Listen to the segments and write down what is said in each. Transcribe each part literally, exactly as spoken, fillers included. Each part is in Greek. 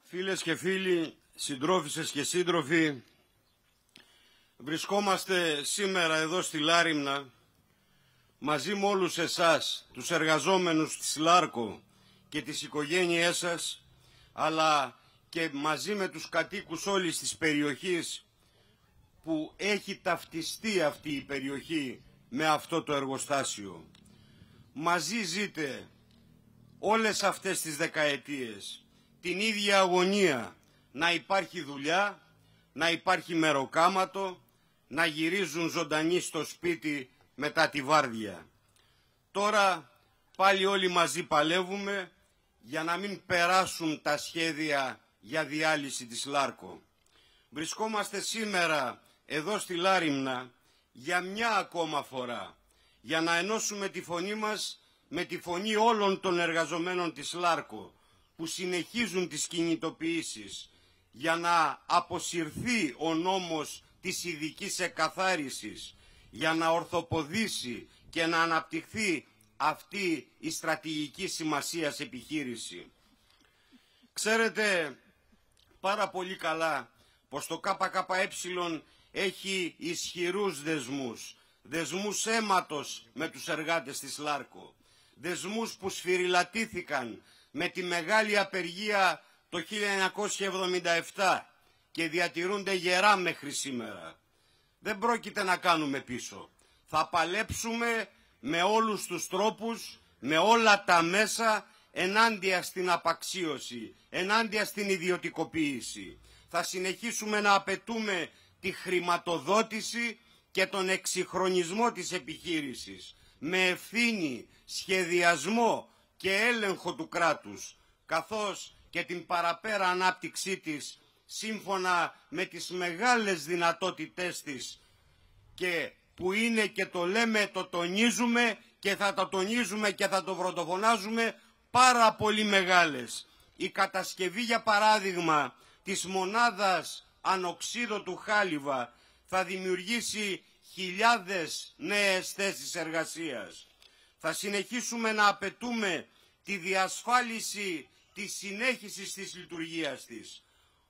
Φίλες και φίλοι, συντρόφισσες και σύντροφοι, βρισκόμαστε σήμερα εδώ στη Λάριμνα μαζί με όλους εσάς, τους εργαζόμενους της Λάρκο και τις οικογένειές σας, αλλά και μαζί με τους κατοίκους όλης της περιοχής που έχει ταυτιστεί αυτή η περιοχή με αυτό το εργοστάσιο. Μαζί ζείτε όλες αυτές τις δεκαετίες την ίδια αγωνία, να υπάρχει δουλειά, να υπάρχει μεροκάματο, να γυρίζουν ζωντανοί στο σπίτι μετά τη βάρδια. Τώρα πάλι όλοι μαζί παλεύουμε για να μην περάσουν τα σχέδια για διάλυση της Λάρκο. Βρισκόμαστε σήμερα εδώ στη Λάριμνα για μια ακόμα φορά, για να ενώσουμε τη φωνή μας με τη φωνή όλων των εργαζομένων της Λάρκο, που συνεχίζουν τις κινητοποιήσεις για να αποσυρθεί ο νόμος της ειδικής εκαθάρισης, για να ορθοποδήσει και να αναπτυχθεί αυτή η στρατηγική σημασίας επιχείρηση. Ξέρετε πάρα πολύ καλά πως το ΚΚΕ έχει ισχυρούς δεσμούς, δεσμούς αίματος με τους εργάτες της Λάρκο, δεσμούς που σφυριλατήθηκαν με τη μεγάλη απεργία το χίλια εννιακόσια εβδομήντα επτά και διατηρούνται γερά μέχρι σήμερα. Δεν πρόκειται να κάνουμε πίσω. Θα παλέψουμε με όλους τους τρόπους, με όλα τα μέσα, ενάντια στην απαξίωση, ενάντια στην ιδιωτικοποίηση. Θα συνεχίσουμε να απαιτούμε τη χρηματοδότηση και τον εξυγχρονισμό της επιχείρησης, με ευθύνη, σχεδιασμό και έλεγχο του κράτους, καθώς και την παραπέρα ανάπτυξή της σύμφωνα με τις μεγάλες δυνατότητές της, και που είναι, και το λέμε, το τονίζουμε και θα το τονίζουμε και θα το πρωτοφωνάζουμε, πάρα πολύ μεγάλες. Η κατασκευή, για παράδειγμα, της μονάδας ανοξίδωτου χάλιβα θα δημιουργήσει χιλιάδες νέες θέσεις εργασίας. Θα συνεχίσουμε να απαιτούμε τη διασφάλιση της συνέχισης της λειτουργίας της,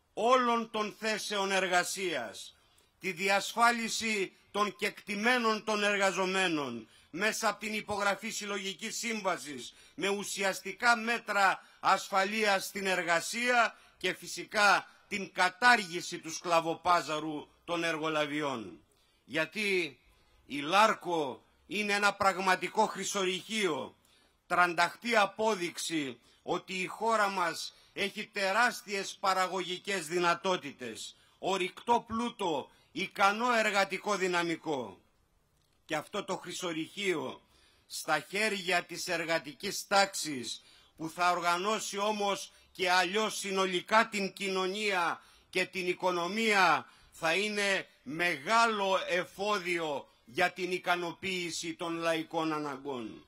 όλων των θέσεων εργασίας, τη διασφάλιση των κεκτημένων των εργαζομένων μέσα από την υπογραφή συλλογικής σύμβασης με ουσιαστικά μέτρα ασφαλείας στην εργασία και φυσικά την κατάργηση του σκλαβοπάζαρου των εργολαβιών. Γιατί η Λάρκο είναι ένα πραγματικό χρυσορυχείο, τρανταχτή απόδειξη ότι η χώρα μας έχει τεράστιες παραγωγικές δυνατότητες, ορυκτό πλούτο, ικανό εργατικό δυναμικό. Και αυτό το χρυσορυχείο στα χέρια της εργατικής τάξης, που θα οργανώσει όμως και αλλιώς συνολικά την κοινωνία και την οικονομία, θα είναι μεγάλο εφόδιο για την ικανοποίηση των λαϊκών αναγκών.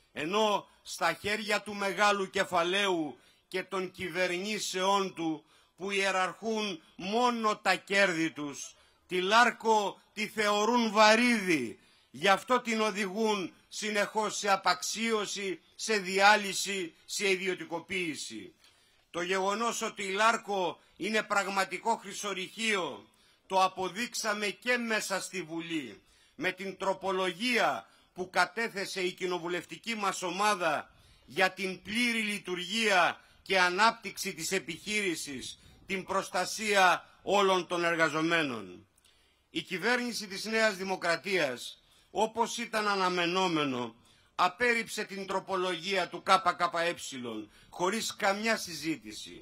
Ενώ στα χέρια του μεγάλου κεφαλαίου και των κυβερνήσεών του, που ιεραρχούν μόνο τα κέρδη τους, τη Λάρκο τη θεωρούν βαρύδι, γι' αυτό την οδηγούν συνεχώς σε απαξίωση, σε διάλυση, σε ιδιωτικοποίηση. Το γεγονός ότι η Λάρκο είναι πραγματικό χρυσορυχείο το αποδείξαμε και μέσα στη Βουλή, με την τροπολογία που κατέθεσε η κοινοβουλευτική μας ομάδα για την πλήρη λειτουργία και ανάπτυξη της επιχείρησης, την προστασία όλων των εργαζομένων. Η κυβέρνηση της Νέας Δημοκρατίας, όπως ήταν αναμενόμενο, απέρριψε την τροπολογία του ΚΚΕ χωρίς καμιά συζήτηση.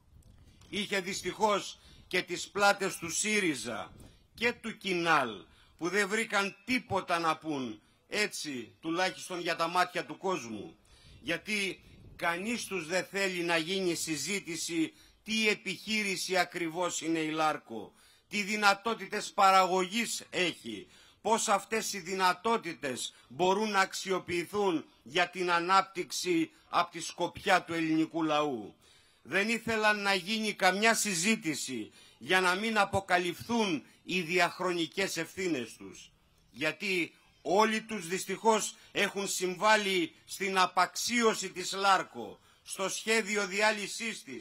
Είχε δυστυχώς και τις πλάτες του ΣΥΡΙΖΑ και του Κινάλ, που δεν βρήκαν τίποτα να πούν, έτσι τουλάχιστον για τα μάτια του κόσμου, γιατί κανείς τους δεν θέλει να γίνει συζήτηση τι επιχείρηση ακριβώς είναι η Λάρκο, τι δυνατότητες παραγωγής έχει, πώς αυτές οι δυνατότητες μπορούν να αξιοποιηθούν για την ανάπτυξη από τη σκοπιά του ελληνικού λαού. Δεν ήθελαν να γίνει καμιά συζήτηση για να μην αποκαλυφθούν οι διαχρονικές ευθύνες τους, γιατί όλοι τους δυστυχώς έχουν συμβάλει στην απαξίωση της Λάρκο, στο σχέδιο διάλυσής της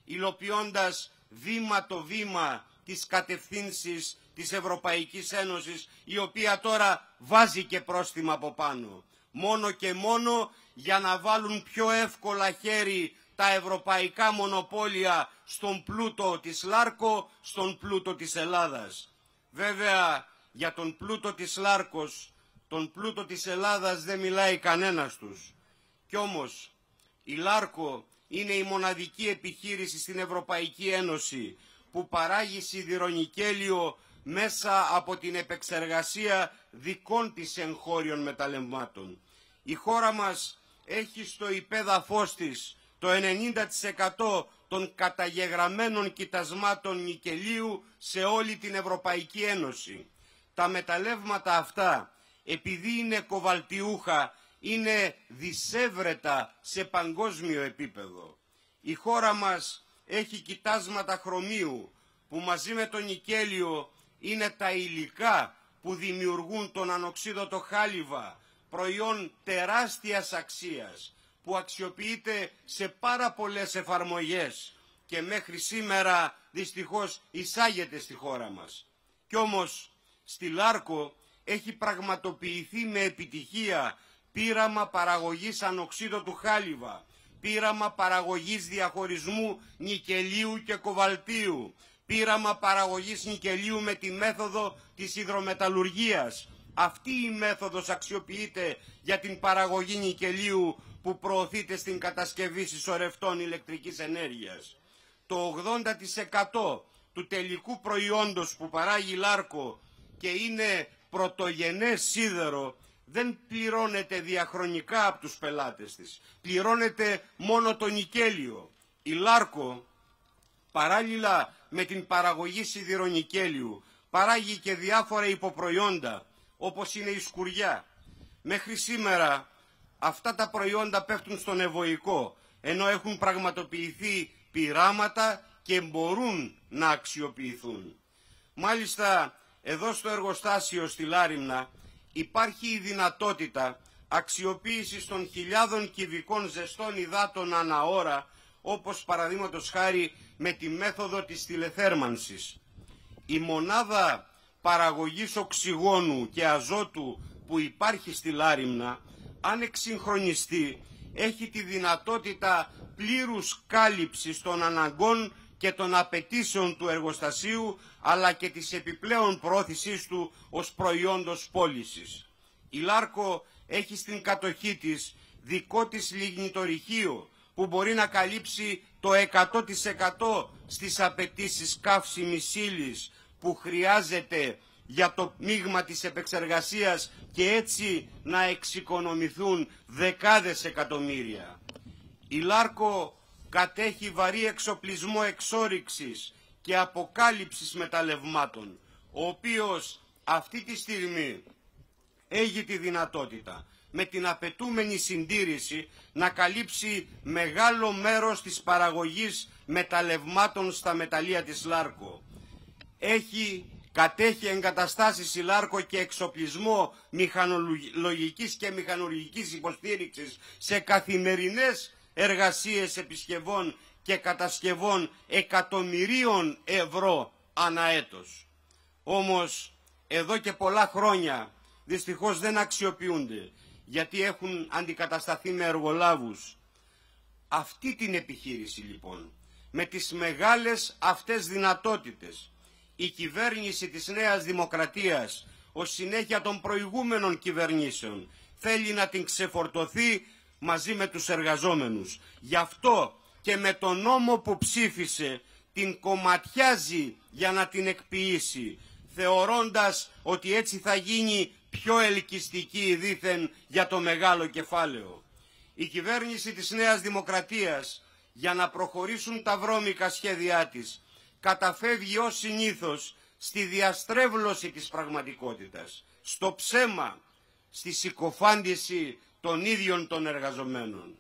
υλοποιώντας βήμα το βήμα τις κατευθύνσεις της Ευρωπαϊκής Ένωσης, η οποία τώρα βάζει και πρόστιμα από πάνω. Μόνο και μόνο για να βάλουν πιο εύκολα χέρι τα ευρωπαϊκά μονοπόλια στον πλούτο της Λάρκο, στον πλούτο της Ελλάδας. Βέβαια, για τον πλούτο της Λάρκος, τον πλούτο της Ελλάδας δεν μιλάει κανένας τους. Κι όμως, η Λάρκο είναι η μοναδική επιχείρηση στην Ευρωπαϊκή Ένωση που παράγει σιδηρονικέλιο μέσα από την επεξεργασία δικών της εγχώριων μεταλλευμάτων. Η χώρα μας έχει στο υπέδαφος της το ενενήντα τοις εκατό των καταγεγραμμένων κοιτασμάτων νικελίου σε όλη την Ευρωπαϊκή Ένωση. Τα μεταλλεύματα αυτά, επειδή είναι κοβαλτιούχα, είναι δισεύρετα σε παγκόσμιο επίπεδο. Η χώρα μας έχει κοιτάσματα χρωμίου που μαζί με το νικέλιο είναι τα υλικά που δημιουργούν τον ανοξίδωτο χάλιβα, προϊόν τεράστιας αξίας που αξιοποιείται σε πάρα πολλές εφαρμογές και μέχρι σήμερα δυστυχώς εισάγεται στη χώρα μας. Κι όμως στη Λάρκο έχει πραγματοποιηθεί με επιτυχία πείραμα παραγωγής ανοξίδωτου χάλιβα, πείραμα παραγωγής διαχωρισμού νικελίου και κοβαλτίου, πείραμα παραγωγής νικελίου με τη μέθοδο της υδρομεταλλουργίας. Αυτή η μέθοδος αξιοποιείται για την παραγωγή νικελίου που προωθείται στην κατασκευή συσσωρευτών ηλεκτρικής ενέργειας. Το ογδόντα τοις εκατό του τελικού προϊόντος που παράγει η Λάρκο και είναι πρωτογενές σίδερο δεν πληρώνεται διαχρονικά από τους πελάτες της. Πληρώνεται μόνο το νικέλιο. Η Λάρκο, παράλληλα με την παραγωγή σιδηρονικέλιου, παράγει και διάφορα υποπροϊόντα, όπως είναι η σκουριά. Μέχρι σήμερα αυτά τα προϊόντα πέφτουν στον ευωικό, ενώ έχουν πραγματοποιηθεί πειράματα και μπορούν να αξιοποιηθούν. Μάλιστα, εδώ στο εργοστάσιο στη Λάριμνα υπάρχει η δυνατότητα αξιοποίησης των χιλιάδων κυβικών ζεστών υδάτων ανά ώρα, όπως παραδείγματος χάρη με τη μέθοδο της τηλεθέρμανσης. Η μονάδα παραγωγής οξυγόνου και αζότου που υπάρχει στη Λάριμνα, αν εξυγχρονιστεί, έχει τη δυνατότητα πλήρους κάλυψης των αναγκών και των απαιτήσεων του εργοστασίου, αλλά και της επιπλέον πρόθεσής του ως προϊόντος πώλησης. Η Λάρκο έχει στην κατοχή της δικό της λιγνητορυχείο που μπορεί να καλύψει το εκατό τοις εκατό στις απαιτήσεις καύσιμης ύλης που χρειάζεται για το μείγμα της επεξεργασίας και έτσι να εξοικονομηθούν δεκάδες εκατομμύρια. Η Λάρκο κατέχει βαρύ εξοπλισμό εξόρυξης και αποκάλυψης μεταλλευμάτων, ο οποίος αυτή τη στιγμή έχει τη δυνατότητα με την απαιτούμενη συντήρηση να καλύψει μεγάλο μέρος της παραγωγής μεταλλευμάτων στα μεταλλεία της Λάρκο. Έχει, κατέχει εγκαταστάσεις η Λάρκο και εξοπλισμό μηχανολογικής και μηχανουργικής υποστήριξης σε καθημερινές εργασίες επισκευών και κατασκευών εκατομμυρίων ευρώ ανά έτος. Όμως εδώ και πολλά χρόνια δυστυχώς δεν αξιοποιούνται, γιατί έχουν αντικατασταθεί με εργολάβους. Αυτή την επιχείρηση λοιπόν, με τις μεγάλες αυτές δυνατότητες, η κυβέρνηση της Νέας Δημοκρατίας, ως συνέχεια των προηγούμενων κυβερνήσεων, θέλει να την ξεφορτωθεί μαζί με τους εργαζόμενους. Γι' αυτό και με τον νόμο που ψήφισε την κομματιάζει για να την εκποιήσει, θεωρώντας ότι έτσι θα γίνει πιο ελκυστική δήθεν για το μεγάλο κεφάλαιο. Η κυβέρνηση της Νέας Δημοκρατίας, για να προχωρήσουν τα βρώμικα σχέδιά της, καταφεύγει ως συνήθως στη διαστρέβλωση της πραγματικότητας, στο ψέμα, στη συκοφάντηση των ίδιων των εργαζομένων.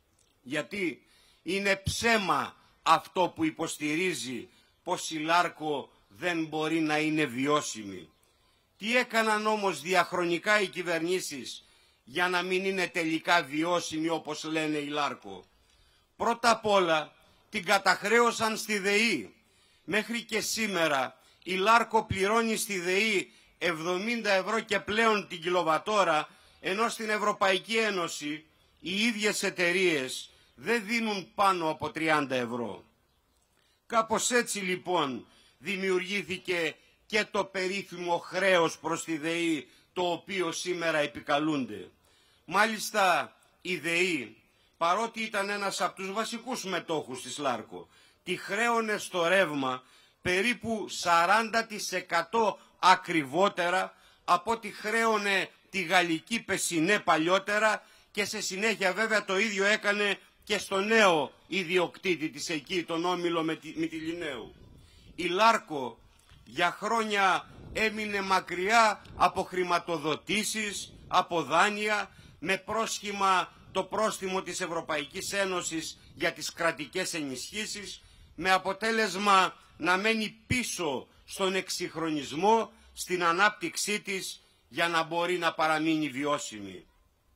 Γιατί είναι ψέμα αυτό που υποστηρίζει πως η Λάρκο δεν μπορεί να είναι βιώσιμη. Τι έκαναν όμως διαχρονικά οι κυβερνήσεις για να μην είναι τελικά βιώσιμη όπως λένε η Λάρκο? Πρώτα απ' όλα την καταχρέωσαν στη ΔΕΗ. Μέχρι και σήμερα η Λάρκο πληρώνει στη ΔΕΗ εβδομήντα ευρώ και πλέον την κιλοβατόρα, ενώ στην Ευρωπαϊκή Ένωση οι ίδιες εταιρείες δεν δίνουν πάνω από τριάντα ευρώ. Κάπως έτσι λοιπόν δημιουργήθηκε και το περίφημο χρέος προς τη ΔΕΗ, το οποίο σήμερα επικαλούνται. Μάλιστα η ΔΕΗ, παρότι ήταν ένας από τους βασικούς μετόχους της Λάρκο, τη χρέωνε στο ρεύμα περίπου σαράντα τοις εκατό ακριβότερα από ό,τι χρέωνε τη γαλλική Πεσινέ παλιότερα, και σε συνέχεια βέβαια το ίδιο έκανε και στο νέο ιδιοκτήτη της εκεί, τον Όμιλο Μυτιληναίου. Η Λάρκο για χρόνια έμεινε μακριά από χρηματοδοτήσεις, από δάνεια, με πρόσχημα το πρόστιμο της Ευρωπαϊκής Ένωσης για τις κρατικές ενισχύσεις, με αποτέλεσμα να μένει πίσω στον εξυγχρονισμό, στην ανάπτυξή της, για να μπορεί να παραμείνει βιώσιμη.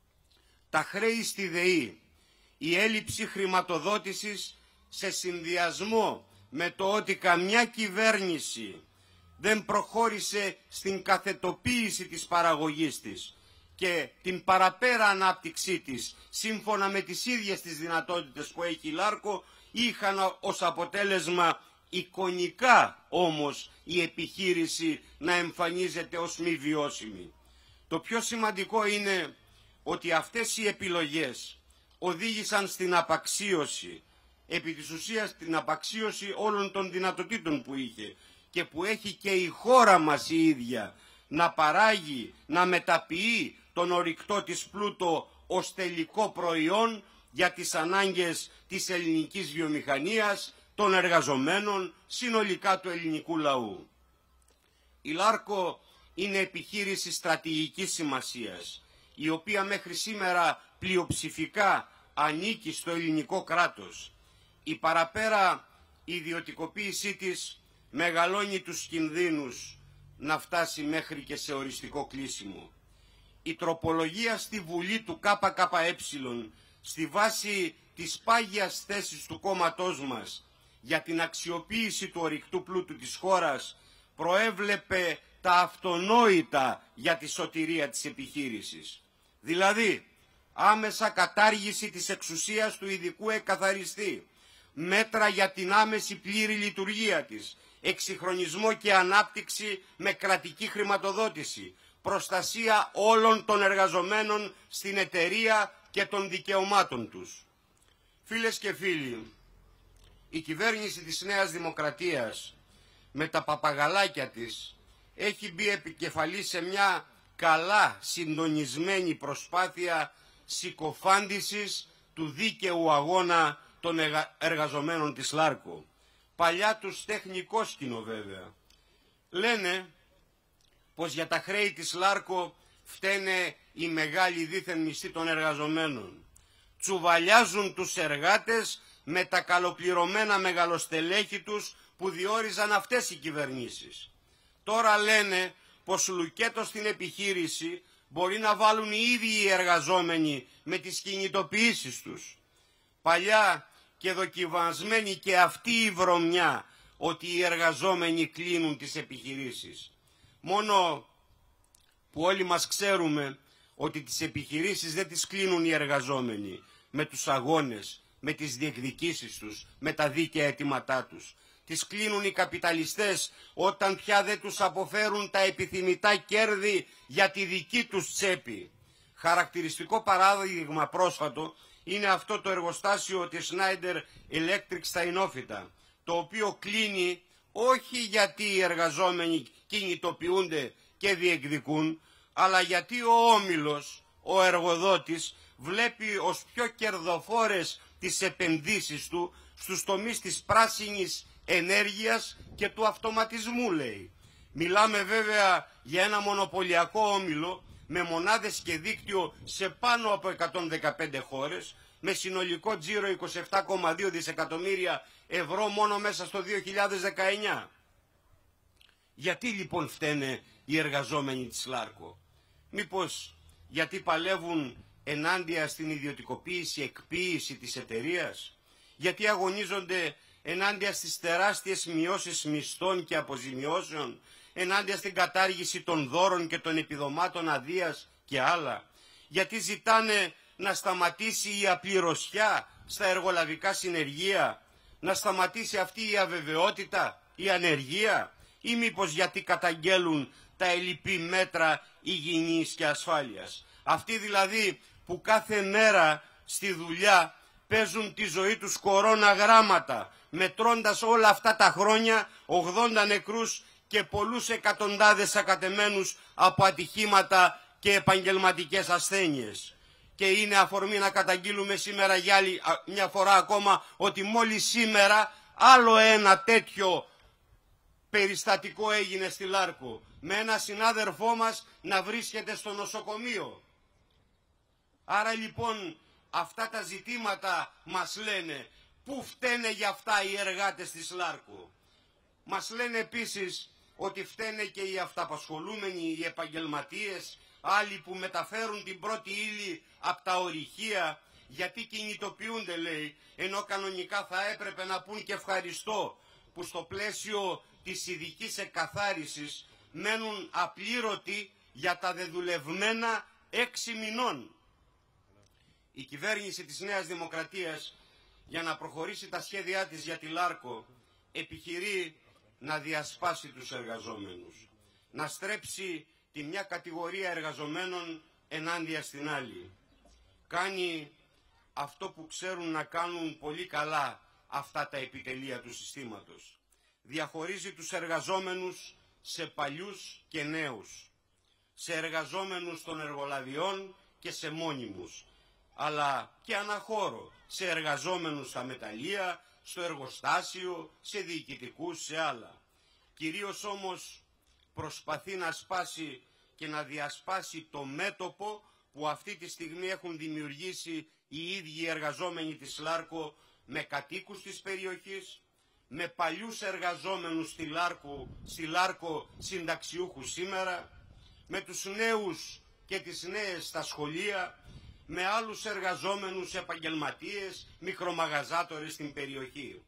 Τα χρέη στη ΔΕΗ, η έλλειψη χρηματοδότησης σε συνδυασμό με το ότι καμιά κυβέρνηση δεν προχώρησε στην καθετοποίηση της παραγωγής της και την παραπέρα ανάπτυξή της σύμφωνα με τις ίδιες τις δυνατότητες που έχει η Λάρκο, είχαν ως αποτέλεσμα εικονικά όμως η επιχείρηση να εμφανίζεται ως μη βιώσιμη. Το πιο σημαντικό είναι ότι αυτές οι επιλογές οδήγησαν στην απαξίωση, επί της ουσίας την απαξίωση όλων των δυνατοτήτων που είχε και που έχει και η χώρα μας η ίδια, να παράγει, να μεταποιεί τον ορυκτό της πλούτο ως τελικό προϊόν για τις ανάγκες της ελληνικής βιομηχανίας, των εργαζομένων, συνολικά του ελληνικού λαού. Η Λάρκο είναι επιχείρηση στρατηγικής σημασίας, η οποία μέχρι σήμερα πλειοψηφικά ανήκει στο ελληνικό κράτος. Η παραπέρα ιδιωτικοποίησή της μεγαλώνει τους κινδύνους να φτάσει μέχρι και σε οριστικό κλείσιμο. Η τροπολογία στη Βουλή του ΚΚΕ, στη βάση της πάγιας θέσης του κόμματός μας για την αξιοποίηση του ορυκτού πλούτου της χώρας, προέβλεπε τα αυτονόητα για τη σωτηρία της επιχείρησης. Δηλαδή, άμεσα κατάργηση της εξουσίας του ειδικού εκαθαριστή, μέτρα για την άμεση πλήρη λειτουργία της, εξυγχρονισμό και ανάπτυξη με κρατική χρηματοδότηση, προστασία όλων των εργαζομένων στην εταιρεία και των δικαιωμάτων τους. Φίλες και φίλοι, η κυβέρνηση της Νέας Δημοκρατίας με τα παπαγαλάκια της έχει μπει επικεφαλής σε μια καλά συντονισμένη προσπάθεια συκοφάντησης του δίκαιου αγώνα των εργαζομένων της Λάρκο. Παλιά τους τεχνικό σκηνό βέβαια. Λένε πως για τα χρέη της Λάρκο φταίνε οι μεγάλοι δίθεν μισθοί των εργαζομένων. Τσουβαλιάζουν τους εργάτες με τα καλοπληρωμένα μεγαλοστελέχη τους που διόριζαν αυτές οι κυβερνήσεις. Τώρα λένε πως λουκέτο στην επιχείρηση μπορεί να βάλουν οι ίδιοι οι εργαζόμενοι με τις κινητοποιήσεις τους. Παλιά και δοκιμασμένη και αυτή η βρωμιά ότι οι εργαζόμενοι κλείνουν τις επιχειρήσεις. Μόνο που όλοι μας ξέρουμε ότι τις επιχειρήσεις δεν τις κλείνουν οι εργαζόμενοι με τους αγώνες, με τις διεκδικήσεις τους, με τα δίκαια αιτήματά τους. Τις κλείνουν οι καπιταλιστές όταν πια δεν τους αποφέρουν τα επιθυμητά κέρδη για τη δική τους τσέπη. Χαρακτηριστικό παράδειγμα πρόσφατο είναι αυτό το εργοστάσιο της Schneider Electric στα Ινόφυτα, το οποίο κλείνει όχι γιατί οι εργαζόμενοι κινητοποιούνται και διεκδικούν, αλλά γιατί ο όμιλος, ο εργοδότης, βλέπει ως πιο κερδοφόρες τις επενδύσεις του στους τομείς της πράσινης ενέργειας και του αυτοματισμού, λέει. Μιλάμε βέβαια για ένα μονοπωλιακό όμιλο με μονάδες και δίκτυο σε πάνω από εκατόν δεκαπέντε χώρες, με συνολικό τζίρο είκοσι επτά κόμμα δύο δισεκατομμύρια ευρώ μόνο μέσα στο δύο χιλιάδες δεκαεννιά. Γιατί λοιπόν φταίνε οι εργαζόμενοι της Λάρκο? Μήπως γιατί παλεύουν ενάντια στην ιδιωτικοποίηση, εκποίηση της εταιρείας? γιατί αγωνίζονται ενάντια στις τεράστιες μειώσεις μισθών και αποζημιώσεων, ενάντια στην κατάργηση των δώρων και των επιδομάτων αδείας και άλλα, γιατί ζητάνε να σταματήσει η απληρωσιά στα εργολαβικά συνεργεία, να σταματήσει αυτή η αβεβαιότητα, η ανεργία, ή μήπως γιατί καταγγέλουν τα ελλειπή μέτρα υγιεινής και ασφάλειας. Αυτοί δηλαδή που κάθε μέρα στη δουλειά παίζουν τη ζωή τους κορώνα γράμματα, μετρώντας όλα αυτά τα χρόνια ογδόντα νεκρούς και πολλούς εκατοντάδες ακατεμένους από ατυχήματα και επαγγελματικές ασθένειες. Και είναι αφορμή να καταγγείλουμε σήμερα για άλλη μια φορά ακόμα ότι μόλις σήμερα άλλο ένα τέτοιο περιστατικό έγινε στη Λάρκο, με ένα συνάδελφό μας να βρίσκεται στο νοσοκομείο. Άρα λοιπόν αυτά τα ζητήματα μας λένε πού φταίνε για αυτά οι εργάτες της Λάρκο. Μας λένε επίσης ότι φταίνε και οι αυταπασχολούμενοι, οι επαγγελματίες, άλλοι που μεταφέρουν την πρώτη ύλη από τα ορυχεία, γιατί κινητοποιούνται λέει, ενώ κανονικά θα έπρεπε να πούν και ευχαριστώ που στο πλαίσιο της ειδικής εκαθάρισης μένουν απλήρωτοι για τα δεδουλευμένα έξι μηνών. Η κυβέρνηση της Νέας Δημοκρατίας, για να προχωρήσει τα σχέδιά της για τη Λάρκο, επιχειρεί να διασπάσει τους εργαζόμενους, να στρέψει τη μια κατηγορία εργαζομένων ενάντια στην άλλη. Κάνει αυτό που ξέρουν να κάνουν πολύ καλά αυτά τα επιτελεία του συστήματος. Διαχωρίζει τους εργαζόμενους σε παλιούς και νέους, σε εργαζόμενους των εργολαβιών και σε μόνιμους, αλλά και αναχώρο, σε εργαζόμενους στα μεταλλεία, στο εργοστάσιο, σε διοικητικούς, σε άλλα. Κυρίως όμως προσπαθεί να σπάσει και να διασπάσει το μέτωπο που αυτή τη στιγμή έχουν δημιουργήσει οι ίδιοι εργαζόμενοι της Λάρκο με κατοίκους της περιοχής, με παλιούς εργαζόμενους στη Λάρκο, στη Λάρκο συνταξιούχους σήμερα, με τους νέους και τις νέες στα σχολεία, με άλλους εργαζόμενους επαγγελματίες, μικρομαγαζάτορες στην περιοχή.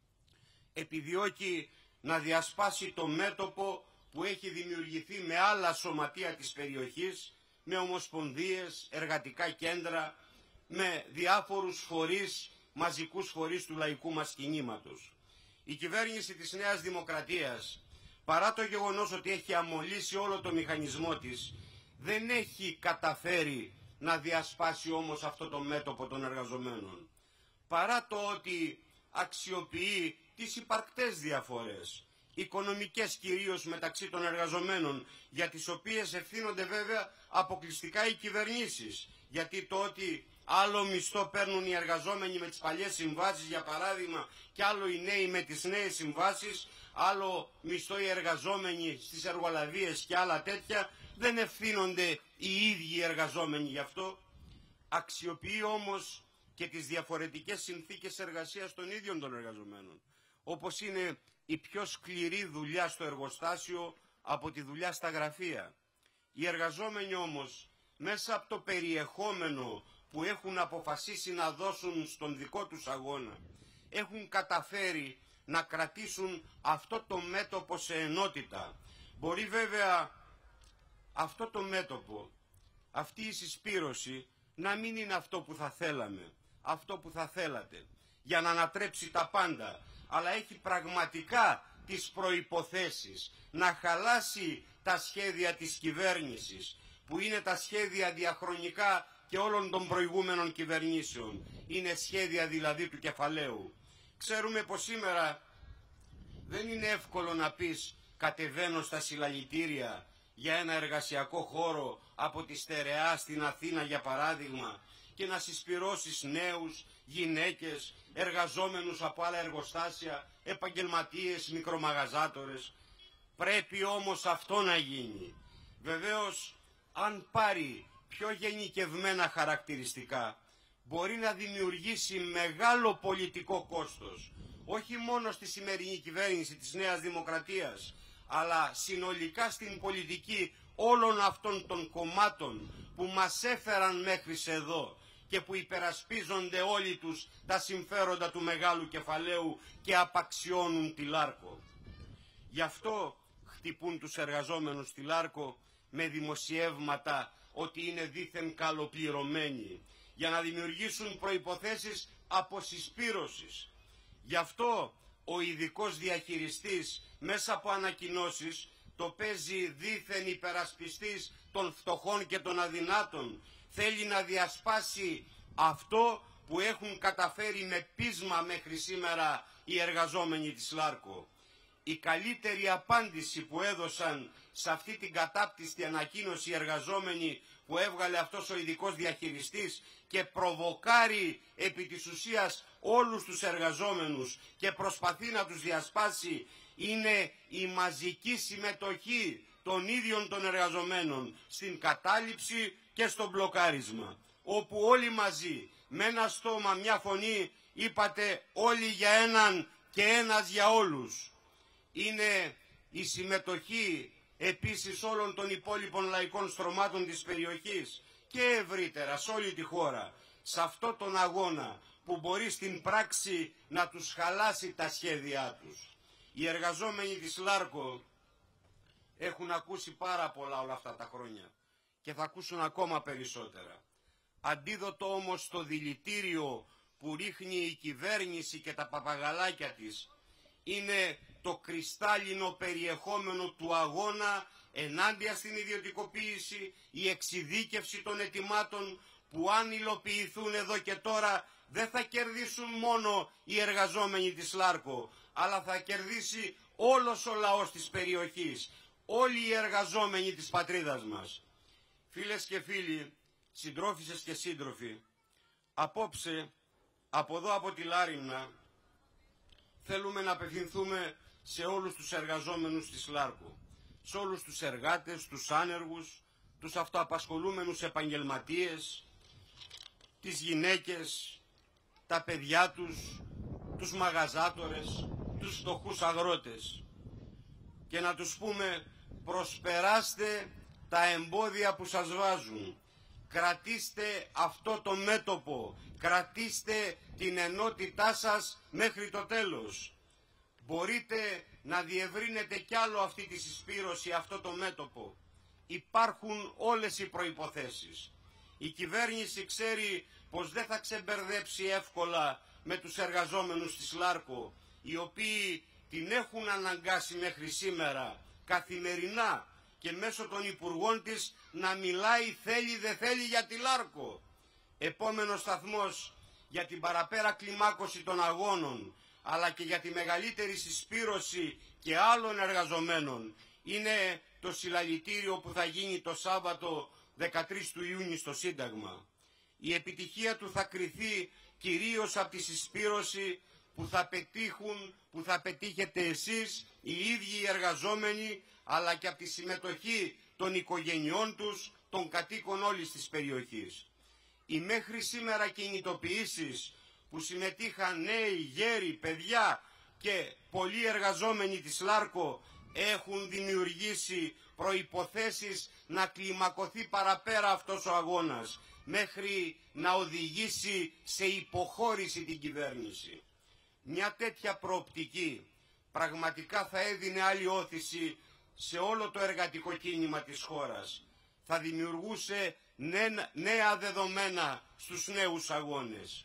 Επιδιώκει να διασπάσει το μέτωπο που έχει δημιουργηθεί με άλλα σωματεία της περιοχής, με ομοσπονδίες, εργατικά κέντρα, με διάφορους φορείς, μαζικούς φορείς του λαϊκού μας κινήματος. Η κυβέρνηση της Νέας Δημοκρατίας, παρά το γεγονός ότι έχει αμολύσει όλο το μηχανισμό της, δεν έχει καταφέρει να διασπάσει όμως αυτό το μέτωπο των εργαζομένων. Παρά το ότι αξιοποιεί τις υπαρκτές διαφορές, οικονομικές κυρίως μεταξύ των εργαζομένων, για τις οποίες ευθύνονται βέβαια αποκλειστικά οι κυβερνήσεις, γιατί το ότι άλλο μισθό παίρνουν οι εργαζόμενοι με τις παλιές συμβάσεις για παράδειγμα και άλλο οι νέοι με τις νέες συμβάσεις, άλλο μισθό οι εργαζόμενοι στις εργολαβίες και άλλα τέτοια, δεν ευθύνονται οι ίδιοι οι εργαζόμενοι γι' αυτό. Αξιοποιεί όμως και τις διαφορετικές συνθήκες εργασίας των ίδιων των εργαζομένων, όπως είναι η πιο σκληρή δουλειά στο εργοστάσιο από τη δουλειά στα γραφεία. Οι εργαζόμενοι όμως μέσα από το περιεχόμενο που έχουν αποφασίσει να δώσουν στον δικό τους αγώνα, έχουν καταφέρει να κρατήσουν αυτό το μέτωπο σε ενότητα. Μπορεί βέβαια αυτό το μέτωπο, αυτή η συσπήρωση να μην είναι αυτό που θα θέλαμε, αυτό που θα θέλατε, για να ανατρέψει τα πάντα, αλλά έχει πραγματικά τις προϋποθέσεις να χαλάσει τα σχέδια της κυβέρνησης, που είναι τα σχέδια διαχρονικά και όλων των προηγούμενων κυβερνήσεων. Είναι σχέδια δηλαδή του κεφαλαίου. Ξέρουμε πως σήμερα δεν είναι εύκολο να πεις κατεβαίνω στα συλλαλητήρια για ένα εργασιακό χώρο από τη Στερεά στην Αθήνα για παράδειγμα και να συσπυρώσεις νέους, γυναίκες, εργαζόμενους από άλλα εργοστάσια, επαγγελματίες, μικρομαγαζάτορες. Πρέπει όμως αυτό να γίνει. Βεβαίως, αν πάρει πιο γενικευμένα χαρακτηριστικά, μπορεί να δημιουργήσει μεγάλο πολιτικό κόστος, όχι μόνο στη σημερινή κυβέρνηση της Νέας Δημοκρατίας, αλλά συνολικά στην πολιτική όλων αυτών των κομμάτων που μας έφεραν μέχρι εδώ και που υπερασπίζονται όλοι τους τα συμφέροντα του μεγάλου κεφαλαίου και απαξιώνουν τη Λάρκο. Γι' αυτό χτυπούν τους εργαζόμενους στη Λάρκο με δημοσιεύματα ότι είναι δήθεν καλοπληρωμένοι, για να δημιουργήσουν προϋποθέσεις αποσυσπήρωσης. Γι' αυτό ο ειδικός διαχειριστής μέσα από ανακοινώσεις το παίζει δήθεν υπερασπιστής των φτωχών και των αδυνάτων. Θέλει να διασπάσει αυτό που έχουν καταφέρει με πείσμα μέχρι σήμερα οι εργαζόμενοι της Λάρκο. Η καλύτερη απάντηση που έδωσαν σε αυτή την κατάπτυστη ανακοίνωση οι εργαζόμενοι που έβγαλε αυτός ο ειδικός διαχειριστής και προβοκάρει επί της ουσίας όλους τους εργαζόμενους και προσπαθεί να τους διασπάσει, είναι η μαζική συμμετοχή των ίδιων των εργαζομένων στην κατάληψη και στο μπλοκάρισμα, όπου όλοι μαζί με ένα στόμα, μια φωνή είπατε όλοι για έναν και ένας για όλους. Είναι η συμμετοχή επίσης όλων των υπόλοιπων λαϊκών στρωμάτων της περιοχής και ευρύτερα σε όλη τη χώρα, σε αυτό τον αγώνα που μπορεί στην πράξη να τους χαλάσει τα σχέδιά τους. Οι εργαζόμενοι της Λάρκο έχουν ακούσει πάρα πολλά όλα αυτά τα χρόνια και θα ακούσουν ακόμα περισσότερα. Αντίδοτο όμως στο δηλητήριο που ρίχνει η κυβέρνηση και τα παπαγαλάκια της είναι το κρυστάλλινο περιεχόμενο του αγώνα ενάντια στην ιδιωτικοποίηση, η εξειδίκευση των αιτημάτων που αν υλοποιηθούν εδώ και τώρα δεν θα κερδίσουν μόνο οι εργαζόμενοι της Λάρκο, αλλά θα κερδίσει όλος ο λαός της περιοχής, όλοι οι εργαζόμενοι της πατρίδας μας. Φίλες και φίλοι, συντρόφισσες και σύντροφοι, απόψε από εδώ από τη Λάριμνα θέλουμε να απευθυνθούμε σε όλους τους εργαζόμενους της Λάρκο, σε όλους τους εργάτες, τους άνεργους, τους αυτοαπασχολούμενους επαγγελματίες, τις γυναίκες, τα παιδιά τους, τους μαγαζάτορες, τους φτωχούς αγρότες και να τους πούμε προσπεράστε τα εμπόδια που σας βάζουν. Κρατήστε αυτό το μέτωπο, κρατήστε την ενότητά σας μέχρι το τέλος. Μπορείτε να διευρύνετε κι άλλο αυτή τη συσπήρωση, αυτό το μέτωπο. Υπάρχουν όλες οι προϋποθέσεις. Η κυβέρνηση ξέρει πως δεν θα ξεμπερδέψει εύκολα με τους εργαζόμενους της Λάρκο, οι οποίοι την έχουν αναγκάσει μέχρι σήμερα καθημερινά και μέσω των υπουργών της να μιλάει θέλει δεν θέλει για τη Λάρκο. Επόμενος σταθμός για την παραπέρα κλιμάκωση των αγώνων αλλά και για τη μεγαλύτερη συσπήρωση και άλλων εργαζομένων είναι το συλλαλητήριο που θα γίνει το Σάββατο δεκατρείς του Ιούνιου στο Σύνταγμα. Η επιτυχία του θα κριθεί κυρίως από τη συσπήρωση που θα πετύχουν, που θα πετύχετε εσείς οι ίδιοι οι εργαζόμενοι, αλλά και από τη συμμετοχή των οικογενειών τους, των κατοίκων όλης της περιοχής. Οι μέχρι σήμερα κινητοποιήσεις που συμμετείχαν νέοι, γέροι, παιδιά και πολλοί εργαζόμενοι της Λάρκο έχουν δημιουργήσει προϋποθέσεις να κλιμακωθεί παραπέρα αυτός ο αγώνας, μέχρι να οδηγήσει σε υποχώρηση την κυβέρνηση. Μια τέτοια προοπτική πραγματικά θα έδινε άλλη όθηση σε όλο το εργατικό κίνημα της χώρας. Θα δημιουργούσε νέα δεδομένα στους νέους αγώνες.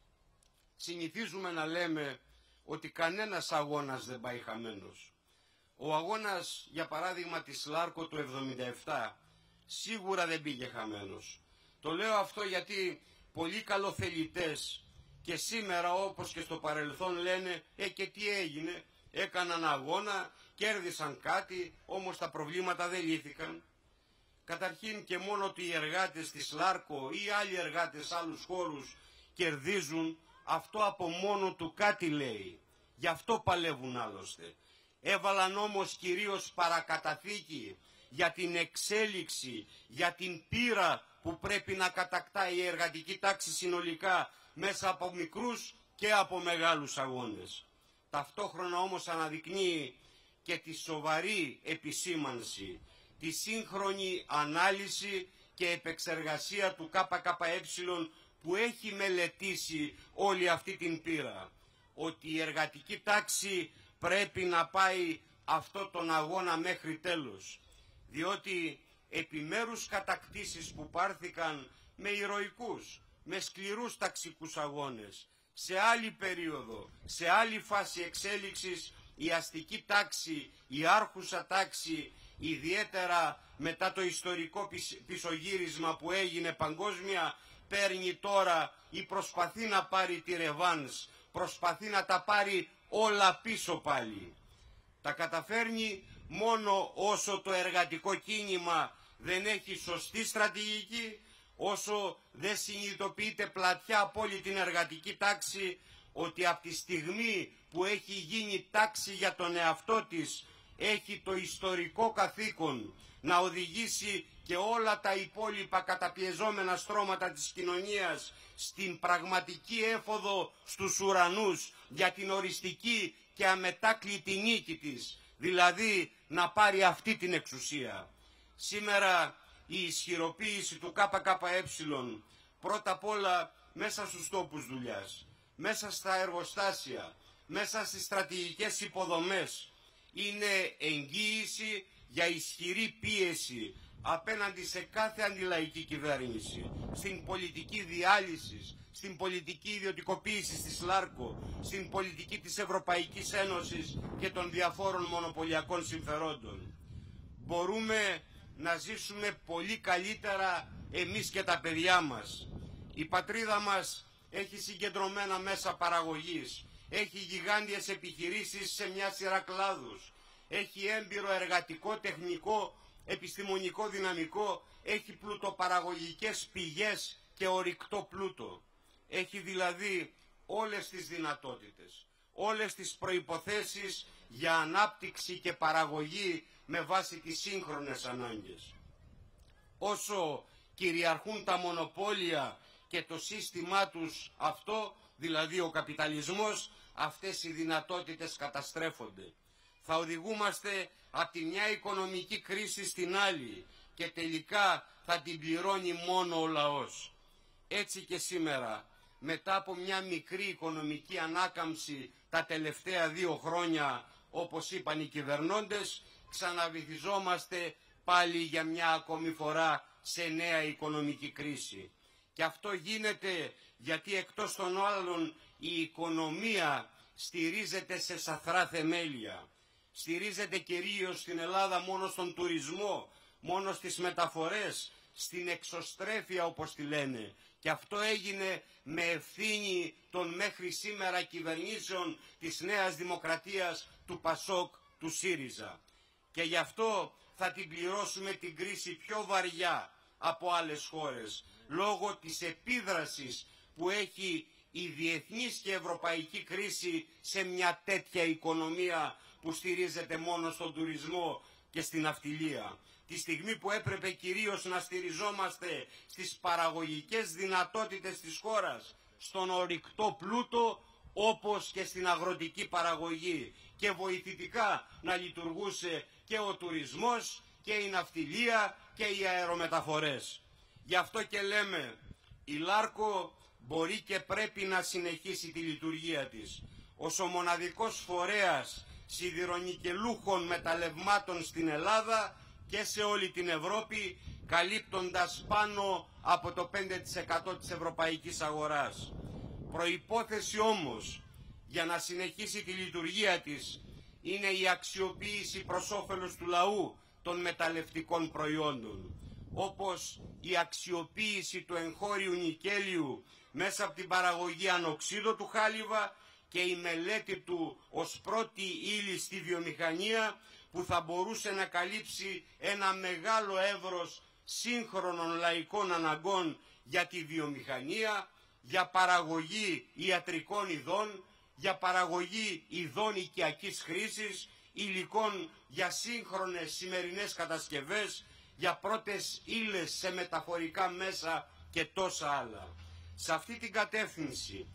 Συνηθίζουμε να λέμε ότι κανένας αγώνας δεν πάει χαμένος. Ο αγώνας, για παράδειγμα, της Λάρκο του εβδομήντα επτά σίγουρα δεν πήγε χαμένος. Το λέω αυτό γιατί πολλοί καλοθελητές και σήμερα όπως και στο παρελθόν λένε «Ε και τι έγινε, έκαναν αγώνα, κέρδισαν κάτι, όμως τα προβλήματα δεν λύθηκαν». Καταρχήν και μόνο ότι οι εργάτες της Λάρκο ή άλλοι εργάτες σε άλλους χώρους κερδίζουν, αυτό από μόνο του κάτι λέει. Γι' αυτό παλεύουν άλλωστε. Έβαλαν όμως κυρίως παρακαταθήκη για την εξέλιξη, για την πείρα που πρέπει να κατακτάει η εργατική τάξη συνολικά μέσα από μικρούς και από μεγάλους αγώνες. Ταυτόχρονα όμως αναδεικνύει και τη σοβαρή επισήμανση, τη σύγχρονη ανάλυση και επεξεργασία του ΚΚΕ που έχει μελετήσει όλη αυτή την πείρα, ότι η εργατική τάξη πρέπει να πάει αυτό τον αγώνα μέχρι τέλος, διότι επιμέρους κατακτήσεις που πάρθηκαν με ηρωικούς, με σκληρούς ταξικούς αγώνες, σε άλλη περίοδο, σε άλλη φάση εξέλιξης, η αστική τάξη, η άρχουσα τάξη, ιδιαίτερα μετά το ιστορικό πισωγύρισμα που έγινε παγκόσμια, παίρνει τώρα ή προσπαθεί να πάρει τη ρεβάνς, προσπαθεί να τα πάρει όλα πίσω πάλι. Τα καταφέρνει μόνο όσο το εργατικό κίνημα δεν έχει σωστή στρατηγική, όσο δεν συνειδητοποιείται πλατιά από όλη την εργατική τάξη ότι από τη στιγμή που έχει γίνει τάξη για τον εαυτό της, έχει το ιστορικό καθήκον να οδηγήσει και όλα τα υπόλοιπα καταπιεζόμενα στρώματα της κοινωνίας στην πραγματική έφοδο στους ουρανούς για την οριστική και αμετάκλητη νίκη της, δηλαδή να πάρει αυτή την εξουσία. Σήμερα η ισχυροποίηση του ΚΚΕ πρώτα απ' όλα μέσα στους τόπους δουλειάς, μέσα στα εργοστάσια, μέσα στις στρατηγικές υποδομές, είναι εγγύηση για ισχυρή πίεση απέναντι σε κάθε αντιλαϊκή κυβέρνηση, στην πολιτική διάλυση, στην πολιτική ιδιωτικοποίηση της ΛΑΡΚΟ, στην πολιτική της Ευρωπαϊκής Ένωσης και των διαφόρων μονοπωλιακών συμφερόντων. Μπορούμε να ζήσουμε πολύ καλύτερα εμείς και τα παιδιά μας. Η πατρίδα μας έχει συγκεντρωμένα μέσα παραγωγής, έχει γιγάντιες επιχειρήσεις σε μια σειρά κλάδους, έχει έμπειρο εργατικό, τεχνικό, επιστημονικό δυναμικό, έχει πλουτοπαραγωγικές πηγές και ορυκτό πλούτο. Έχει δηλαδή όλες τις δυνατότητες, όλες τις προϋποθέσεις για ανάπτυξη και παραγωγή με βάση τις σύγχρονες ανάγκες. Όσο κυριαρχούν τα μονοπόλια και το σύστημά τους αυτό, δηλαδή ο καπιταλισμός, αυτές οι δυνατότητες καταστρέφονται. Θα οδηγούμαστε από τη μια οικονομική κρίση στην άλλη και τελικά θα την πληρώνει μόνο ο λαός. Έτσι και σήμερα, μετά από μια μικρή οικονομική ανάκαμψη τα τελευταία δύο χρόνια, όπως είπαν οι κυβερνώντες, ξαναβυθιζόμαστε πάλι για μια ακόμη φορά σε νέα οικονομική κρίση. Και αυτό γίνεται γιατί εκτός των άλλων η οικονομία στηρίζεται σε σαθρά θεμέλια. Στηρίζεται κυρίως στην Ελλάδα μόνο στον τουρισμό, μόνο στις μεταφορές, στην εξωστρέφεια όπως τη λένε. Και αυτό έγινε με ευθύνη των μέχρι σήμερα κυβερνήσεων της Νέας Δημοκρατίας, του ΠΑΣΟΚ, του ΣΥΡΙΖΑ. Και γι' αυτό θα την πληρώσουμε την κρίση πιο βαριά από άλλες χώρες, λόγω της επίδρασης που έχει η διεθνής και ευρωπαϊκή κρίση σε μια τέτοια οικονομία που στηρίζεται μόνο στον τουρισμό και στην ναυτιλία. Τη στιγμή που έπρεπε κυρίως να στηριζόμαστε στις παραγωγικές δυνατότητες της χώρας, στον ορυκτό πλούτο όπως και στην αγροτική παραγωγή, και βοηθητικά να λειτουργούσε και ο τουρισμός και η ναυτιλία και οι αερομεταφορές. Γι' αυτό και λέμε, η ΛΑΡΚΟ μπορεί και πρέπει να συνεχίσει τη λειτουργία της ως ο μοναδικός φορέας σιδηρονικελούχων μεταλλευμάτων στην Ελλάδα και σε όλη την Ευρώπη, καλύπτοντας πάνω από το πέντε τοις εκατό της ευρωπαϊκής αγοράς. Προϋπόθεση όμως για να συνεχίσει τη λειτουργία της είναι η αξιοποίηση προς όφελος του λαού των μεταλλευτικών προϊόντων, όπως η αξιοποίηση του εγχώριου νικέλιου μέσα από την παραγωγή ανοξίδωτου χάλιβα και η μελέτη του ως πρώτη ύλη στη βιομηχανία, που θα μπορούσε να καλύψει ένα μεγάλο εύρος σύγχρονων λαϊκών αναγκών για τη βιομηχανία, για παραγωγή ιατρικών ειδών, για παραγωγή ειδών οικιακής χρήσης, υλικών για σύγχρονες σημερινές κατασκευές, για πρώτες ύλες σε μεταφορικά μέσα και τόσα άλλα. Σε αυτή την κατεύθυνση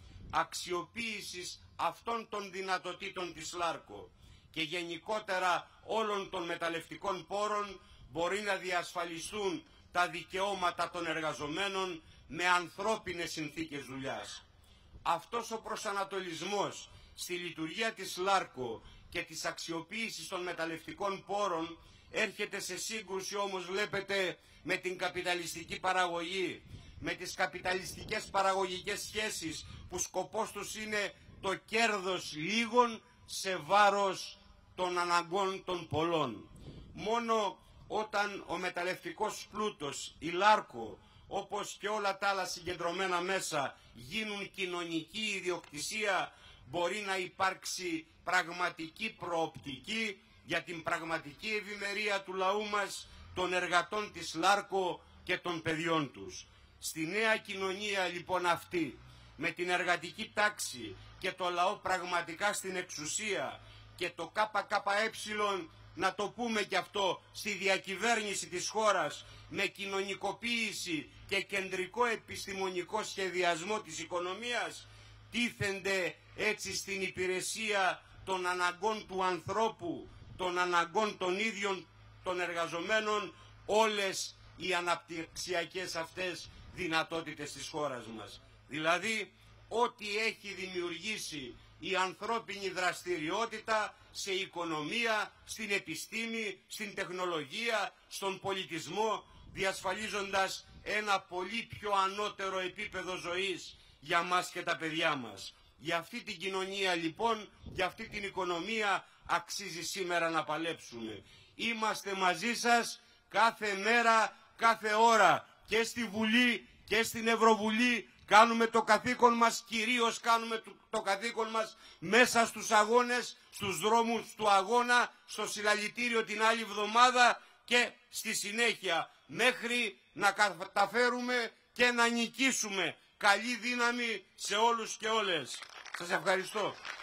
αξιοποίησης αυτών των δυνατοτήτων της ΛΑΡΚΟ και γενικότερα όλων των μεταλλευτικών πόρων μπορεί να διασφαλιστούν τα δικαιώματα των εργαζομένων με ανθρώπινες συνθήκες δουλειάς. Αυτός ο προσανατολισμός στη λειτουργία της ΛΑΡΚΟ και της αξιοποίησης των μεταλλευτικών πόρων έρχεται σε σύγκρουση, όμως βλέπετε, με την καπιταλιστική παραγωγή, με τις καπιταλιστικές παραγωγικές σχέσεις που σκοπός τους είναι το κέρδος λίγων σε βάρος των αναγκών των πολλών. Μόνο όταν ο μεταλλευτικός πλούτος, η ΛΑΡΚΟ, όπως και όλα τα άλλα συγκεντρωμένα μέσα, γίνουν κοινωνική ιδιοκτησία, μπορεί να υπάρξει πραγματική προοπτική για την πραγματική ευημερία του λαού μας, των εργατών της ΛΑΡΚΟ και των παιδιών τους. Στη νέα κοινωνία λοιπόν αυτή, με την εργατική τάξη και το λαό πραγματικά στην εξουσία και το ΚΚΕ, να το πούμε και αυτό, στη διακυβέρνηση της χώρας, με κοινωνικοποίηση και κεντρικό επιστημονικό σχεδιασμό της οικονομίας, τίθενται έτσι στην υπηρεσία των αναγκών του ανθρώπου, των αναγκών των ίδιων των εργαζομένων, όλες οι αναπτυξιακές αυτές δυνατότητες της χώρας μας. Δηλαδή, ό,τι έχει δημιουργήσει η ανθρώπινη δραστηριότητα σε οικονομία, στην επιστήμη, στην τεχνολογία, στον πολιτισμό, διασφαλίζοντας ένα πολύ πιο ανώτερο επίπεδο ζωής για μας και τα παιδιά μας. Για αυτή την κοινωνία λοιπόν, για αυτή την οικονομία αξίζει σήμερα να παλέψουμε. Είμαστε μαζί σας κάθε μέρα, κάθε ώρα, και στη Βουλή και στην Ευρωβουλή. Κάνουμε το καθήκον μας, κυρίως κάνουμε το καθήκον μας μέσα στους αγώνες, στους δρόμους του αγώνα, στο συλλαλητήριο την άλλη εβδομάδα και στη συνέχεια, μέχρι να καταφέρουμε και να νικήσουμε. Καλή δύναμη σε όλους και όλες. Σας ευχαριστώ.